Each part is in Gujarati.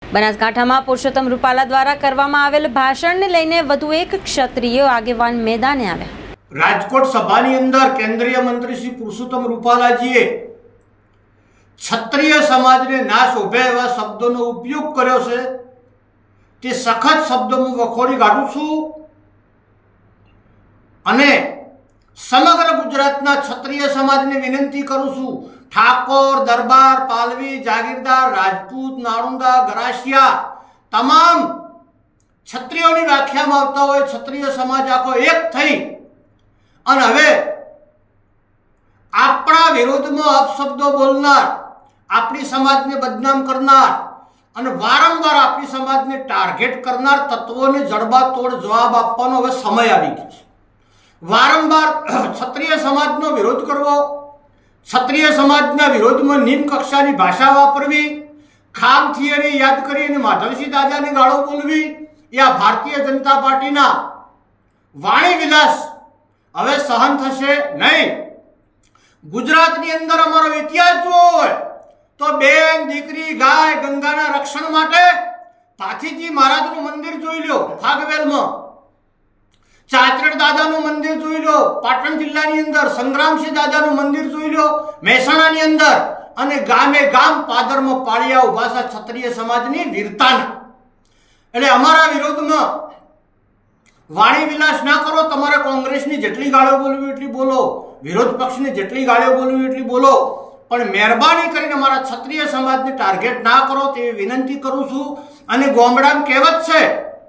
બનાસકાંઠામાં પુરુષોત્તમ રૂપાલા દ્વારા કરવામાં આવેલ ભાષણને લઈને વધુ એક ક્ષત્રિય આગેવાન મેદાને આવ્યા। રાજકોટ સભાની અંદર કેન્દ્રીય મંત્રી શ્રી પુરુષોત્તમ રૂપાલાજીએ ક્ષત્રિય સમાજને ના શોભે એવા શબ્દોનો ઉપયોગ કર્યો છે। તે સખત શબ્દોમાં વખોડી કાઢું છું અને સમગ્ર ગુજરાતના ક્ષત્રિય સમાજને વિનંતી કરું છું, ઠાકોર, દરબાર, પાલવી, જાગીરદાર, રાજપૂત, નાણુંદા, ગરાસિયા તમામ ક્ષત્રિયોની વ્યાખ્યામાં આવતા હોય ક્ષત્રિય સમાજ આખો એક થઈ અને હવે આપણા વિરોધમાં અપશબ્દો બોલનાર, આપણી સમાજને બદનામ કરનાર અને વારંવાર આપણી સમાજને ટાર્ગેટ કરનાર તત્વોને જડબાતોડ જવાબ આપવાનો હવે સમય આવી ગયો છે। વારંવાર ક્ષત્રિય સમાજનો વિરોધ કરવો, ક્ષત્રિય સમાજના વિરોધમાં નિમ્ન કક્ષાની ભાષા વાપરવી, ખામ થિયરી યાદ કરીને માધવસિંહ દાદાની ગાળો બોલવી, એ આ ભારતીય જનતા પાર્ટીના વાણી વિલાસ હવે સહન થશે નહીં। ગુજરાતની અંદર અમારો ઇતિહાસ જોવો હોય તો બેન, દીકરી, ગાય, ગંગાના રક્ષણ માટે પાથીજી મહારાજનું મંદિર જોઈ લો ફાગવેલમાં, ચાચરડ દાદાનું મંદિર જોઈ લો પાટણ જિલ્લાની અંદર, સંગ્રામસિંહ દાદાનું મંદિર જોઈ લો મહેસાણાની અંદર, અને ગામે ગામ પાદરમાં પાળિયા ઉભા છે ક્ષત્રિય સમાજની વીરતાના। એટલે અમારા વિરોધમાં વાણી વિલાસ ના કરો। તમારે કોંગ્રેસની જેટલી ગાળો બોલવી એટલી બોલો, વિરોધ પક્ષની જેટલી ગાળો બોલવી એટલી બોલો, પણ મહેરબાની કરીને અમારા ક્ષત્રિય સમાજને ટાર્ગેટ ના કરો તેવી વિનંતી કરું છું। અને ગોમડામાં કહેવત છે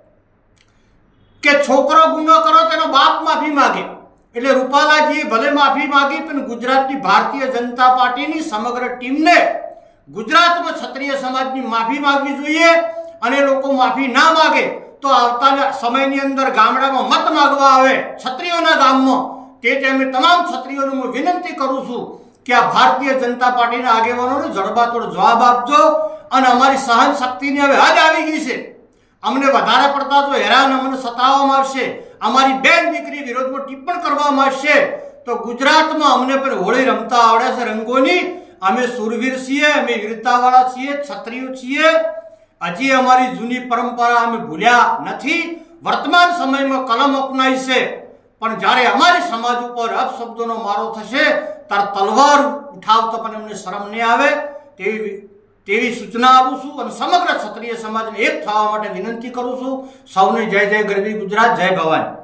કે છોકરો ગુનો કરો તેનો બાપ માફી માગે, એટલે રૂપાલાજીએ ભલે માફી માગી પણ ગુજરાતની ભારતીય જનતા પાર્ટીની સમગ્ર ટીમને ગુજરાતમાં ક્ષત્રિય સમાજની માફી માગવી જોઈએ। અને લોકો માફી ના માગે તો આવતા સમયની અંદર ગામડામાં મત માગવા આવે ક્ષત્રિયોના ગામમાં, તે ટાઈમે તમામ ક્ષત્રિયોને હું વિનંતી કરું છું કે આ ભારતીય જનતા પાર્ટીના આગેવાનોને જડબાતોડ જવાબ આપજો। અને અમારી સહન શક્તિની હવે હદ આવી ગઈ છે। અમને વધારે પડતા તો હેરાન અમને સતાવવામાં આવશે, અમારી બેન દીકરી વિરોધમાં ટિપ્પણ કરવામાં આવશે તો ગુજરાતમાં અમને પણ હોળી રમતા આવડે છે રંગોની। અમે સુરવીર છીએ, અમે વીરતાવાળા છીએ, ક્ષત્રિયો છીએ। હજી અમારી જૂની પરંપરા અમે ભૂલ્યા નથી। વર્તમાન સમયમાં કલમ અપનાવી છે, પણ જ્યારે અમારી સમાજ ઉપર અપશબ્દોનો મારો થશે ત્યારે તલવાર ઉઠાવતો પણ અમને શરમ નહીં આવે તેવી સૂચના આપું છું અને સમગ્ર ક્ષત્રિય સમાજને એક થવા માટે વિનંતી કરું છું। સૌને જય જય ગરવી ગુજરાત, જય ભવાની।